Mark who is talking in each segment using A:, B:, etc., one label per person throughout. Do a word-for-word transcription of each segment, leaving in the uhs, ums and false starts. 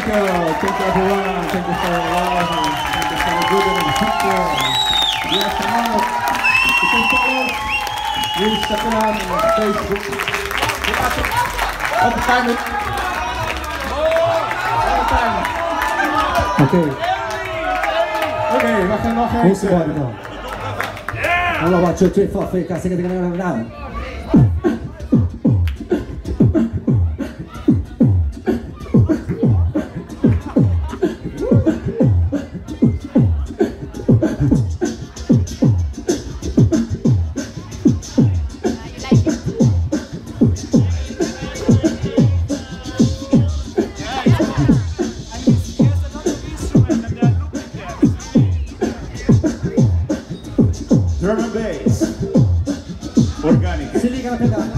A: you, thank you everyone, thank you for your love, and thank you for the good and the future. Yes, come on, you can follow Instagram and Facebook. All the time. All the time.
B: Ok.
A: Ok, vai ser nossa.
B: Vamos embora então. Vamos lá, one, two, three, four, five, six, seven, eight, nine, nine.
C: Drum and bass. Orgânica.
B: Se liga na pegada.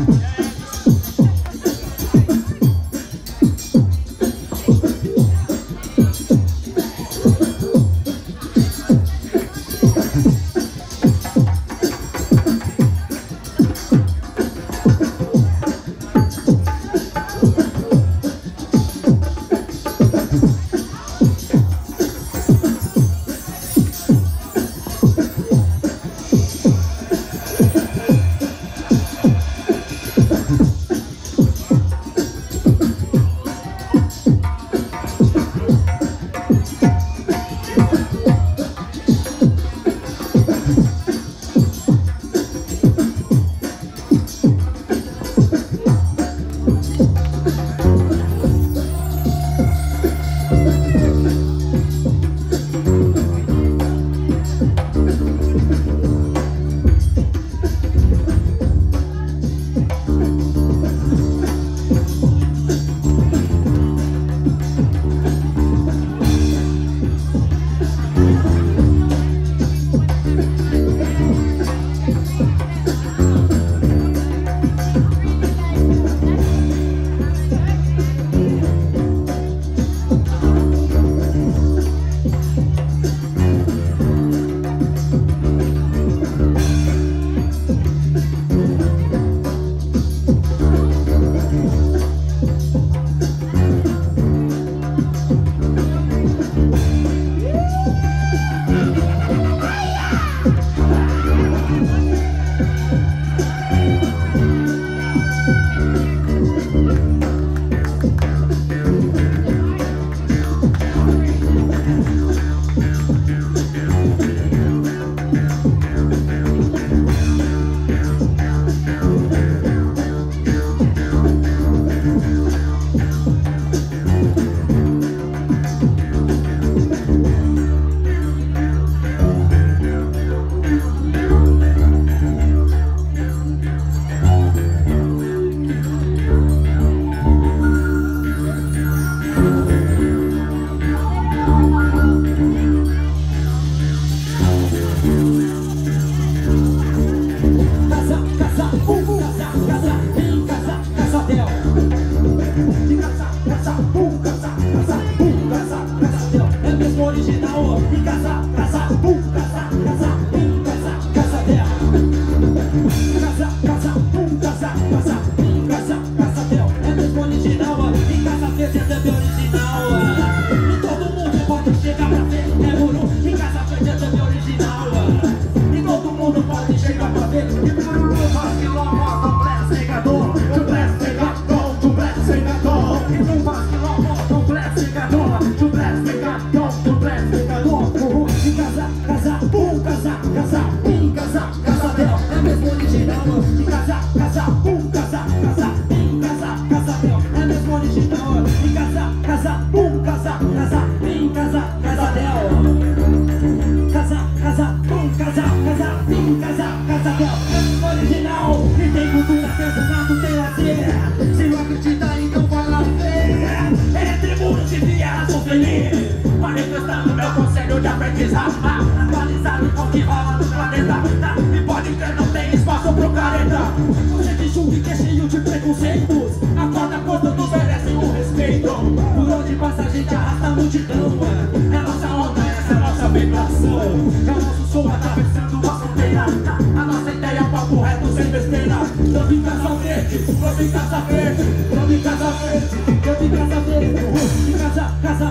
B: Casa, casa